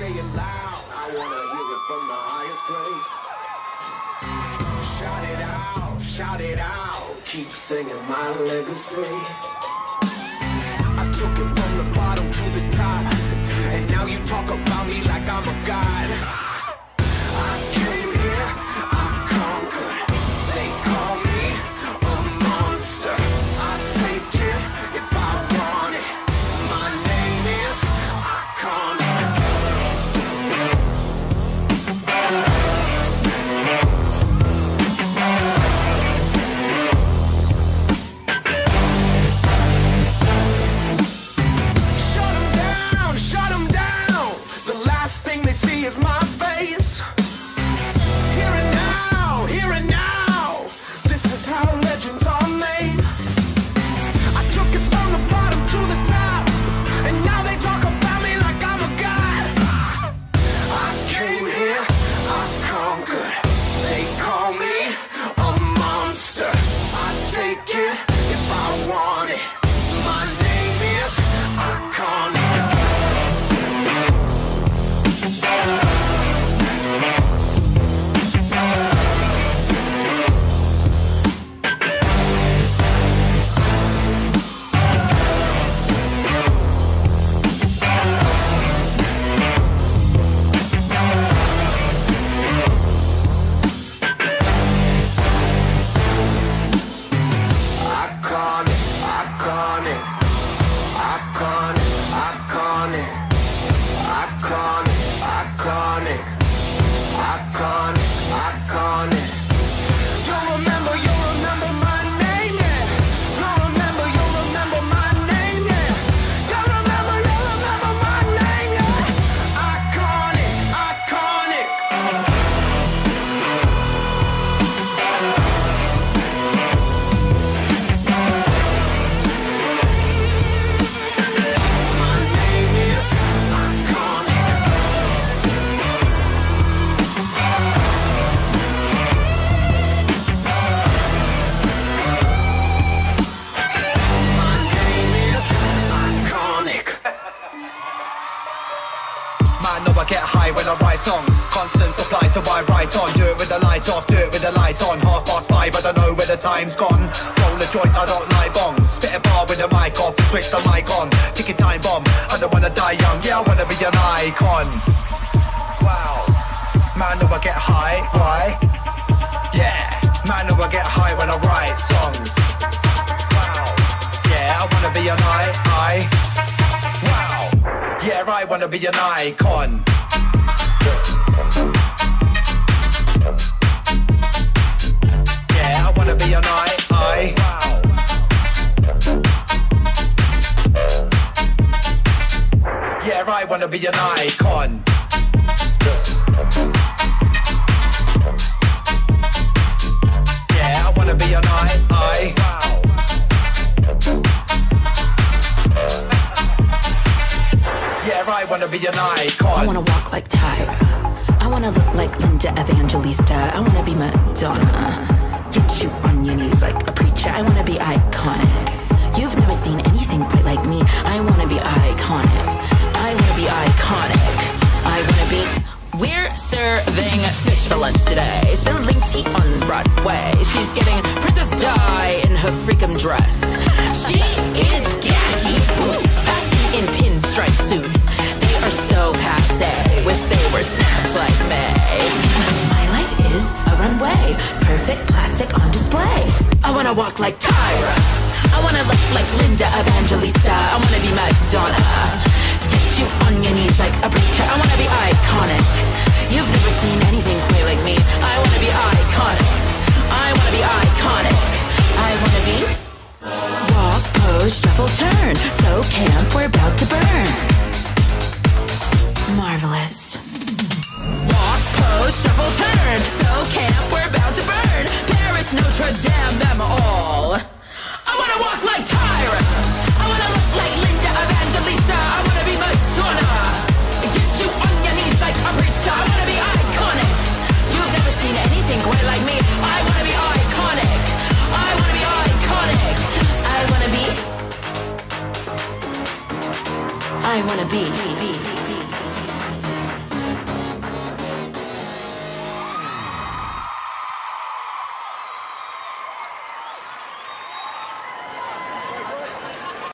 say it loud. I wanna hear it from the highest place. Shout it out, shout it out. Keep singing my legacy. I took it from the bottom to the top, and now you talk about me like I'm a god. I came here, I conquered. They call me a monster. I take it if I want it. My name is Iconic. Shut 'em down. The last thing they see is my face. Here and now, this is how legends are made. I took it from the bottom to the top, and now they talk about me like I'm a god. I came here, I conquered. They call me a monster. I take it if I want it. My name is Iconic. Iconic. You'll remember my name, yeah. You'll remember my name, yeah. You'll remember my name, yeah. Iconic. My name is Iconic. Man, know I get high when I write songs. Constant supply, so I write on. Do it with the lights off, do it with the lights on. 5:30, I don't know where the time's gone. Roll a joint, I don't like bongs. Spit a bar with the mic off and switch the mic on. Ticking time bomb, I don't wanna die young. Yeah, I wanna be an icon. Wow. Man, know I get high, why? Yeah. Man, know I get high when I write songs. Wow. Yeah, I wanna be an wow. Yeah, I wanna be an icon. Yeah, I wanna be an Yeah, I wanna be an icon. Yeah, I wanna be an Yeah, I wanna be an icon. I wanna walk like Tyra. I wanna look like Linda Evangelista. I wanna be Madonna. Get you on your knees like a preacher. I wanna be iconic. You've never seen anything quite like me. I wanna be iconic. I wanna be iconic. I wanna be... We're serving fish for lunch today. Spilling tea on Broadway. She's getting Princess Di in her freakum dress. She is khaki boots, passing in pinstripe suits. They are so passe. Wish they were snatched like me. My life is a runway, perfect plastic on display. I wanna walk like Tyra. I wanna look like Linda Evangelista. I wanna be Madonna. Get you on your knees like a preacher. I wanna be iconic. You've never seen anything quite like me. I wanna be iconic. I wanna be iconic. I wanna be... Walk, pose, shuffle, turn. So camp, we're about to burn. Marvelous. Walk, pose, shuffle, turn. So camp, we're about to burn. Paris, Notre Dame, them all. I wanna walk like Tyra. I wanna look like Linda Evangelista. I wanna be Madonna. Get you on your knees like a preacher. I wanna be iconic. You've never seen anything quite like me. I wanna be iconic. I wanna be iconic. I wanna be... I wanna be